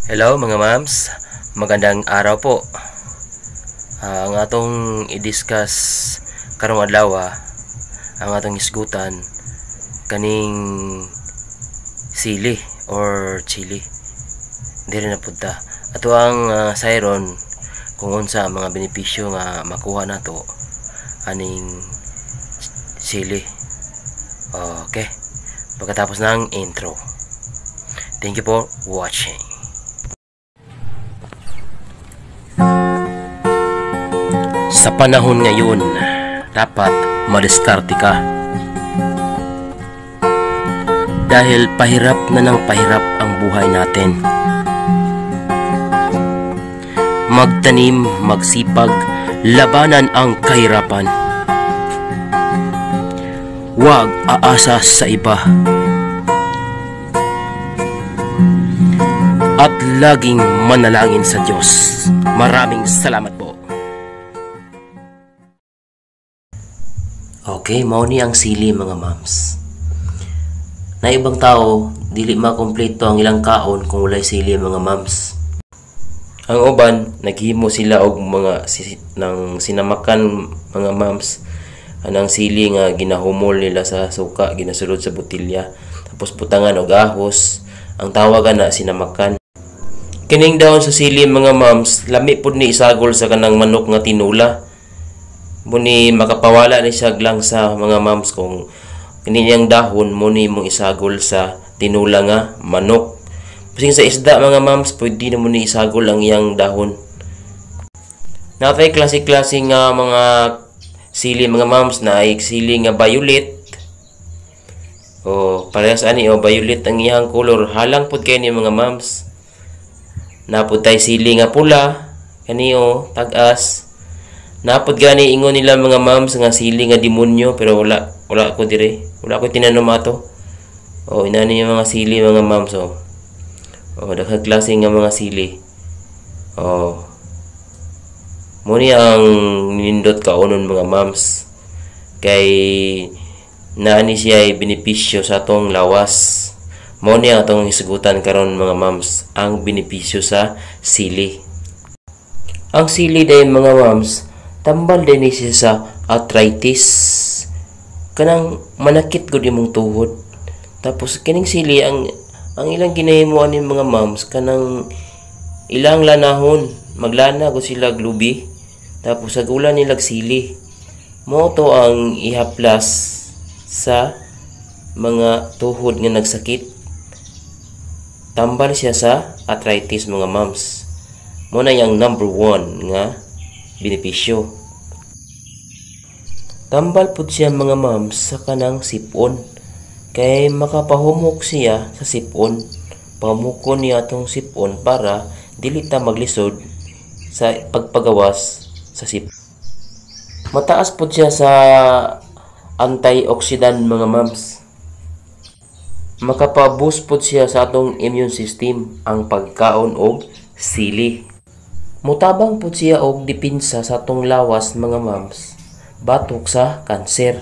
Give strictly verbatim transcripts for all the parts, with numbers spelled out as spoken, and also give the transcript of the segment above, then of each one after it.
Hello mga mams, magandang araw po. Ah, ang atong i-discuss karong adlaw, ah, ang atong isgutan kaning sili or chili. Diri na punta. Ato ang uh, sayron kung unsa mga benepisyo nga makuha nato aning sili. Okay. Pagkatapos ng intro. Thank you for watching. Sa panahon ngayon, dapat madiskarte ka. Dahil pahirap na ng pahirap ang buhay natin. Magtanim, magsipag, labanan ang kahirapan. Huwag aasa sa iba. At laging manalangin sa Diyos. Maraming salamat po. Okay, mao ni ang sili mga mams. Na ibang tao, dili makompleto ang ilang kaon kung walay sili mga mams. Ang uban, naghimo sila og mga si, ng sinamakan mga mams. Anang sili nga ginahumol nila sa suka, ginasulod sa botilya, tapos butangan og ahos. Ang tawagan na sinamakan. Kining daon sa sili mga mams, lami pud ni isagol sa kanang manok nga tinula. Muni makapawala ni siya lang sa mga mams kung kaninyang dahon muni mong isagol sa tinula nga manok. Pasing sa isda mga mams, pwede na muni isagol ang iyang dahon. Natay klase-klase nga mga sili mga mams, na ay sili nga violet. O parehas ani o violet ang iyang color, halang pud kay ni mga mams. Napud tay sili nga pula, kani o tag-as. Napod gani ingon nila mga mams nga sili nga demonyo, pero wala wala ko dire. Wala ko tinanom ato. Oh, inani yung mga sili mga mams oh. Oh, daghang klase nga mga sili. Oh. Muni ang nindot kaunon mga mams. Kay naani siya ay benepisyo sa atong lawas. Mao ni atong hisgutan karon mga mams, ang benepisyo sa sili. Ang sili day mga mams, tambal din siya sa arthritis. Kanang manakit gud imong tuhod. Tapos kining sili ang ang ilang ginahimuan ni mga moms kanang ilang lanahon, maglana gud sila glubi. Tapos sa ulan nila sili. Mao to ang ihaplas sa mga tuhod nga nagsakit. Tambal siya sa arthritis mga moms. Mo na yang number one nga benepisyo. Tambal pud siya mga mams sa kanang sipon. Kay makapahumok siya sa sipon. Pamukon niya atong sipon para dili ta maglisod sa pagpagawas sa sipon. Mataas pud siya sa antioxidant mga mams. Makapaboost pud siya sa atong immune system ang pagkaon og sili. Mutabang po siya og dipinsa sa atong lawas mga mams, batok sa kanser.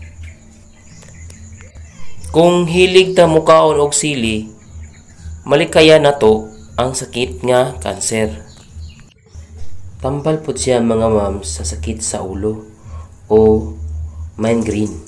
Kung hilig ta mukaon og sili, malikaya nato ang sakit nga kanser. Tambal po siya mga mams sa sakit sa ulo o migraine.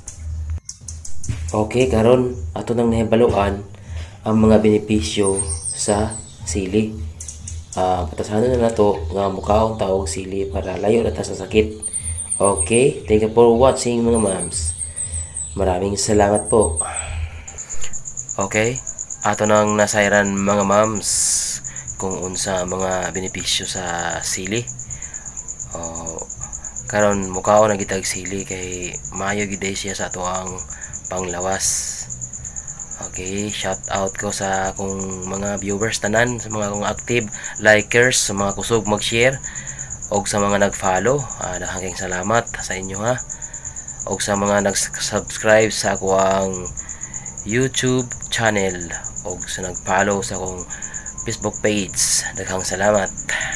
Okay, karon ato nang nahibaluan ang mga benepisyo sa sili. Uh, patasanan na nato nga mukaon taog sili para layo na ta sa sakit. Okay, thank you for watching mga mams. Maraming salamat po. Okay, ato nang nasayran mga mams kung unsa mga benepisyo sa sili. Oh, karon mukaon na gitag sili kay maayo gid siya sa ato ang panglawas. Okay, shout out ko sa akong mga viewers tanan, sa mga akong active likers, sa mga kusog mag-share og sa mga nag-follow. Ah, daghang salamat sa inyo ha. Og sa mga nag-subscribe sa akong YouTube channel og sa nag-follow sa akong Facebook page. Daghang salamat.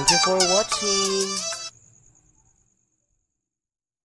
Thank you for watching.